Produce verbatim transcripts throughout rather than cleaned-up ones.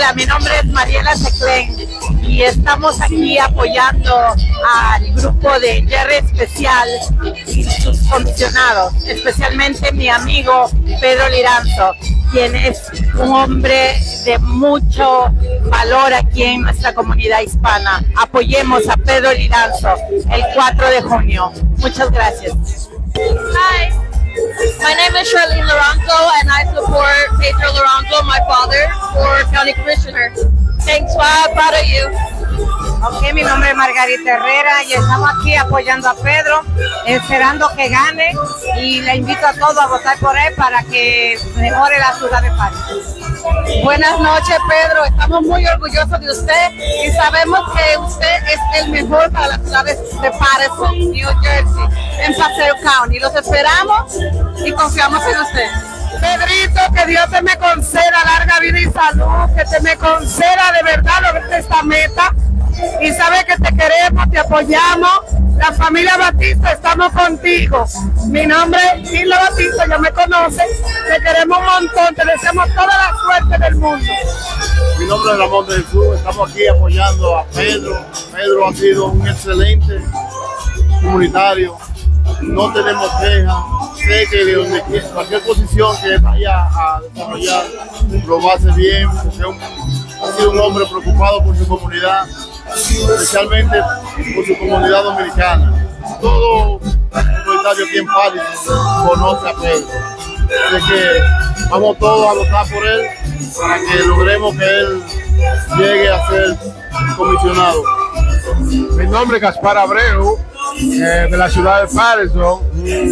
Hola, mi nombre es Mariela Seclen y estamos aquí apoyando al grupo de Jerry Especial y sus comisionados, especialmente mi amigo Pedro Liranzo, quien es un hombre de mucho valor aquí en nuestra comunidad hispana. Apoyemos a Pedro Liranzo el cuatro de junio. Muchas gracias. Hi, my name is Charlene Laranco and I support Pedro Laranco, my father, for County Commissioner. Thanks, I'm proud of you. Ok, mi nombre es Margarita Herrera y estamos aquí apoyando a Pedro, esperando que gane, y le invito a todos a votar por él para que mejore la ciudad de Patterson. Buenas noches, Pedro. Estamos muy orgullosos de usted y sabemos que usted es el mejor para las ciudades de Patterson, New Jersey, en Paseo County. Los esperamos y confiamos en usted. Pedrito, que Dios te me conceda larga vida y salud, que te me conceda de verdad lograr esta meta, y sabe que te queremos, te apoyamos. La familia Batista, estamos contigo. Mi nombre es Isla Batista, ya me conoce, te queremos un montón, te deseamos toda la suerte del mundo. Mi nombre es Ramón de Jesús, estamos aquí apoyando a Pedro. Pedro ha sido un excelente comunitario, no tenemos quejas. Sé que de donde, cualquier posición que vaya a desarrollar lo va a hacer bien, porque un, ha sido un hombre preocupado por su comunidad, especialmente por su comunidad dominicana. Todo comunitario aquí en Patterson conoce a Pedro. Así que vamos todos a votar por él para que logremos que él llegue a ser comisionado. Mi nombre es Gaspar Abreu, eh, de la ciudad de Patterson.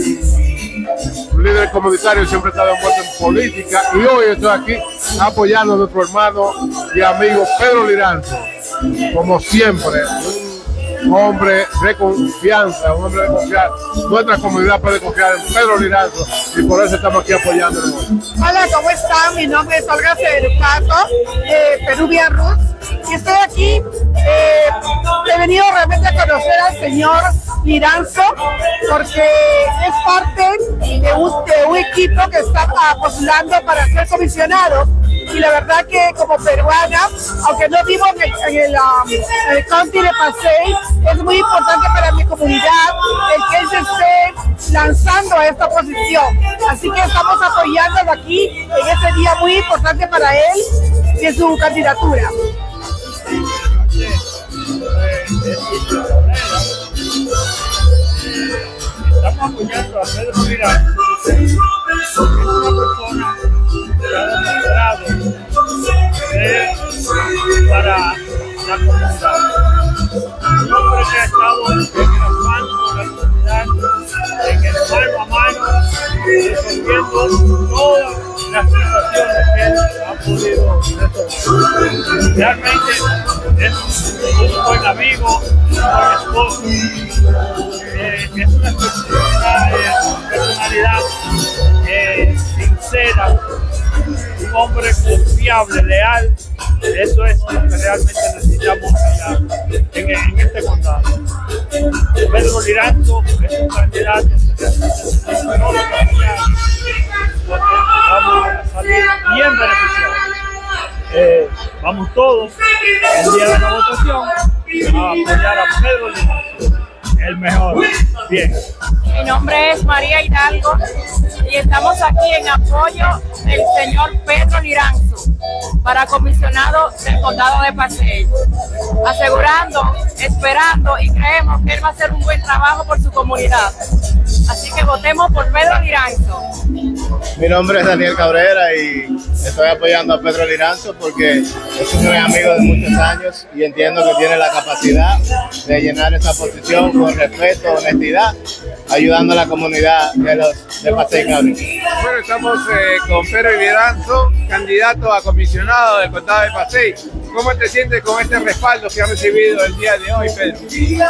Un líder comunitario, siempre está envuelto en política, y hoy estoy aquí apoyando a nuestro hermano y amigo Pedro Liranzo. Como siempre, un hombre de confianza, un hombre de confianza. Nuestra comunidad puede confiar en Pedro Liranzo y por eso estamos aquí apoyándolo. Hola, ¿cómo están? Mi nombre es Olga Federicato, eh, Peruvia Roots, y estoy aquí. Eh, he venido realmente a conocer al señor Liranzo porque es parte de un, de un equipo que está postulando para ser comisionado, y la verdad que como peruana, aunque no vivo en el, en el, um, en el county de Pasey, es muy importante para mi comunidad el que él se esté lanzando a esta posición. Así que estamos apoyándolo aquí en este día muy importante para él y en su candidatura. Estamos apoyando a Pedro Liranzo, porque es una persona que ha demostrado ser para la comunidad. Un hombre que ha estado en el mano de la comunidad, en el mano a mano, resolviendo todas las situaciones que él ha podido resolver. Realmente es un buen amigo, un buen esposo. Eh, es una persona, eh, personalidad eh, sincera, un hombre confiable, leal. Eso es lo que realmente necesitamos allá, en, en este condado. Pedro Liranzo es un candidato que realmente no lo cambiar, vamos a salir bien beneficiados. Eh, vamos todos el día de la votación a apoyar a Pedro Liranzo. El mejor. Bien. Mi nombre es María Hidalgo y estamos aquí en apoyo del señor Pedro Liranzo para comisionado del condado de Pasey, asegurando, esperando y creemos que él va a hacer un buen trabajo por su comunidad. Así que votemos por Pedro Liranzo. Mi nombre es Daniel Cabrera y estoy apoyando a Pedro Liranzo porque es un gran amigo de muchos años y entiendo que tiene la capacidad de llenar esa posición con respeto, honestidad, ayudando a la comunidad de los de Pasey County. Bueno, estamos eh, con Pedro Liranzo, candidato a comisionado del condado de Pasey. ¿Cómo te sientes con este respaldo que has recibido el día de hoy, Pedro?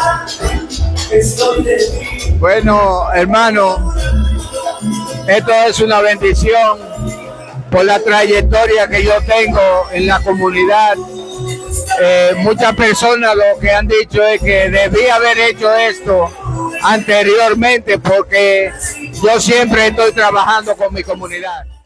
Bueno, hermano, esto es una bendición por la trayectoria que yo tengo en la comunidad. Eh, muchas personas lo que han dicho es que debí haber hecho esto anteriormente porque yo siempre estoy trabajando con mi comunidad.